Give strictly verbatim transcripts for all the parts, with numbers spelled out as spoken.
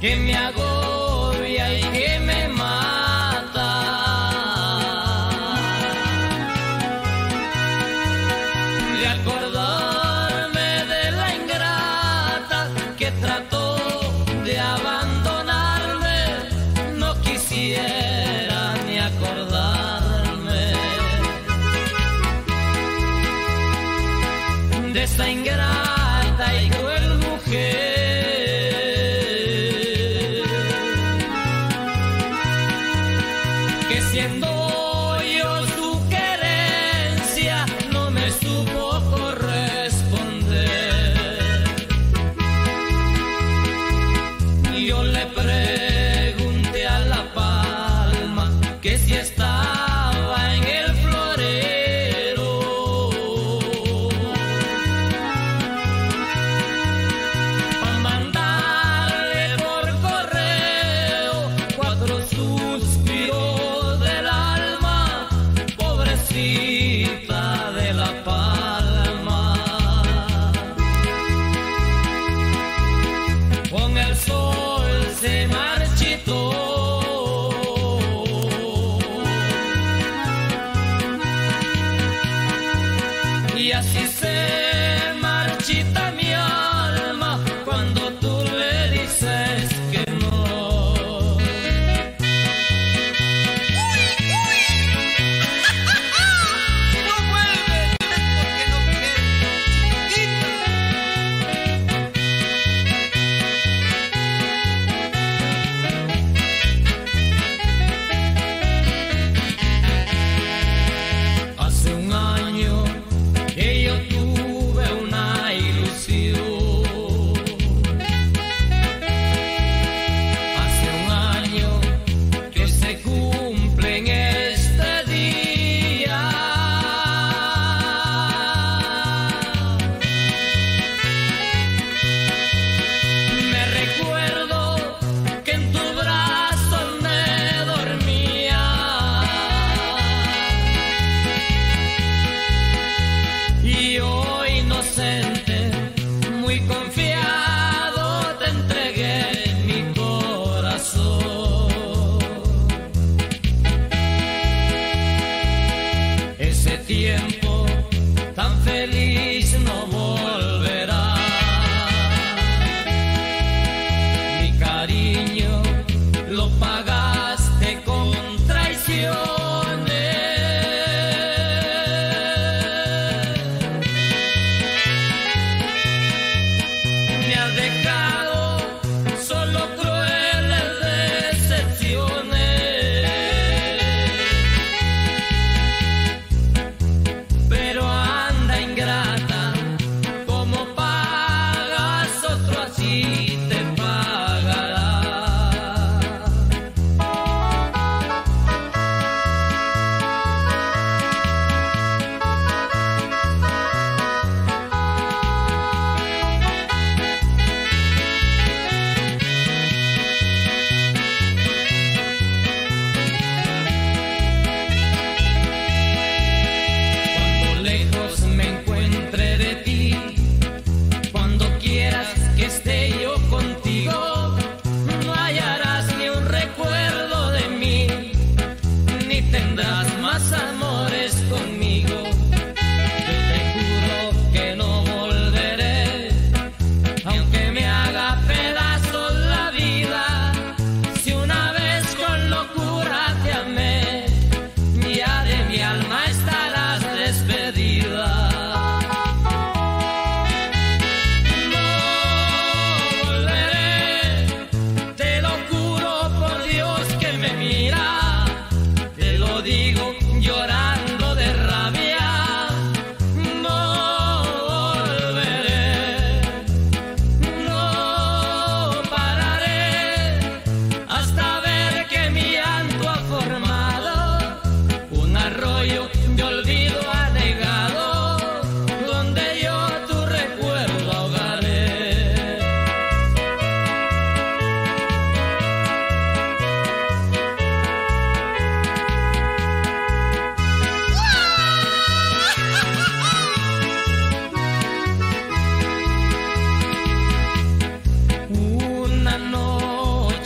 que me agobia y que me mata. De acordarme de la ingrata que trató de abandonarme, no quisiera ni acordarme de esa ingrata y cruel mujer que, siendo yo su querencia, no me supo corresponder. Yo le pregunté a la palma que si estaba en el florero, pa' mandarle por correo cuatro suspiros del alma, pobrecita de la palma. Con el sol se marchitó y así se marchita mi alma cuando tú le dices que no. No vuelves porque no quieres, chiquita.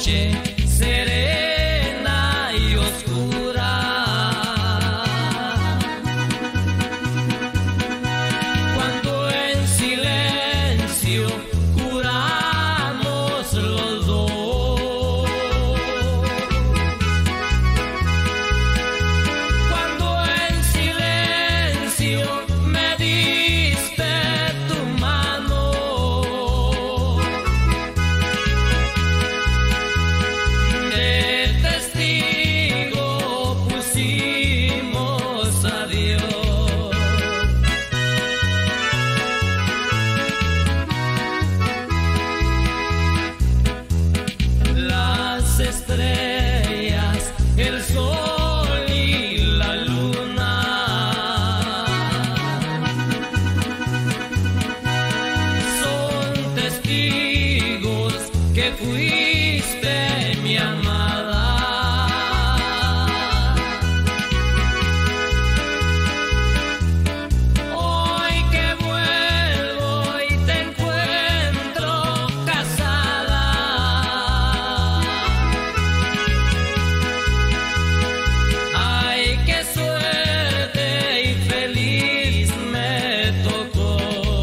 noche serena y oscura. Cuando en silencio juramos los dos. Cuando en silencio me diste tu mano. De testigo pusimos a Dios. Las estrellas, el sol y la luna son testigos que fuiste mi amada. Hoy que vuelvo y te encuentro casada, ay, qué suerte y feliz me tocó.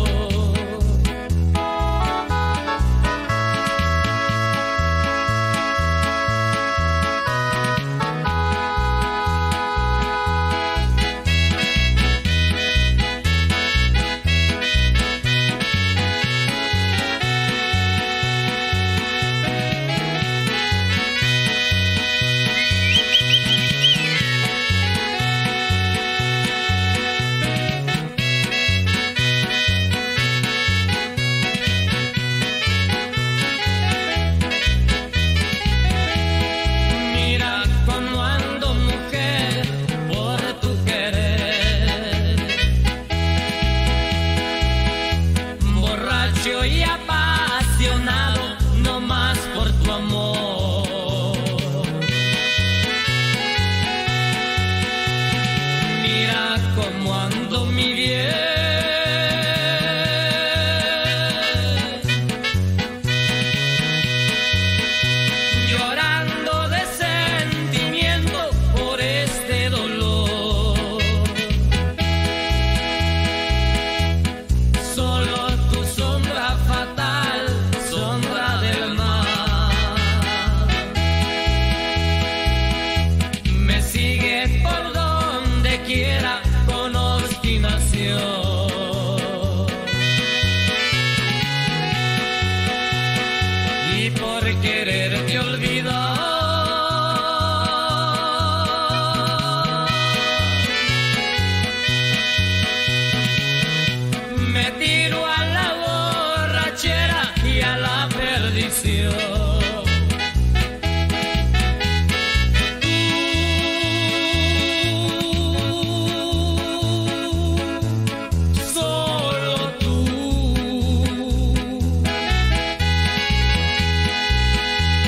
Mira cómo ando, mujer, por tu querer, borracho y apasionado, no más por tu amor. Mira cómo ando, mi bien, llorando de sentimiento por este dolor. Solo tu sombra fatal, sombra del mar, me sigue por donde quiera con obstinación. Y por quererte olvidar, me tiro a la borrachera y a la perdición. Solo tú.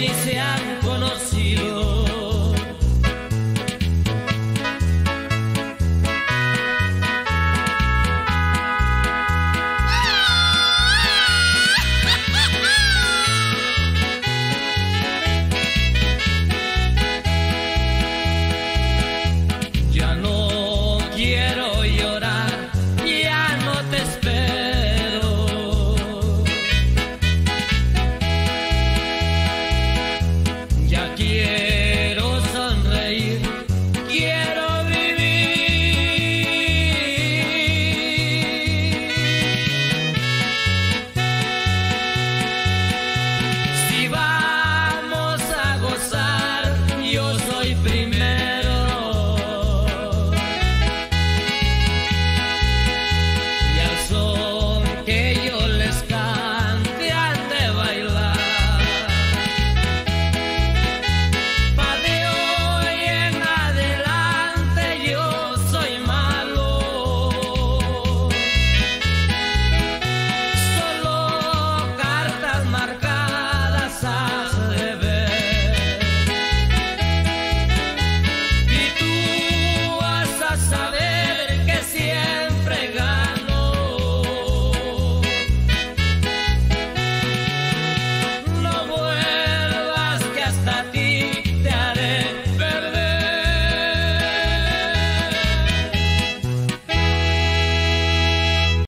dice a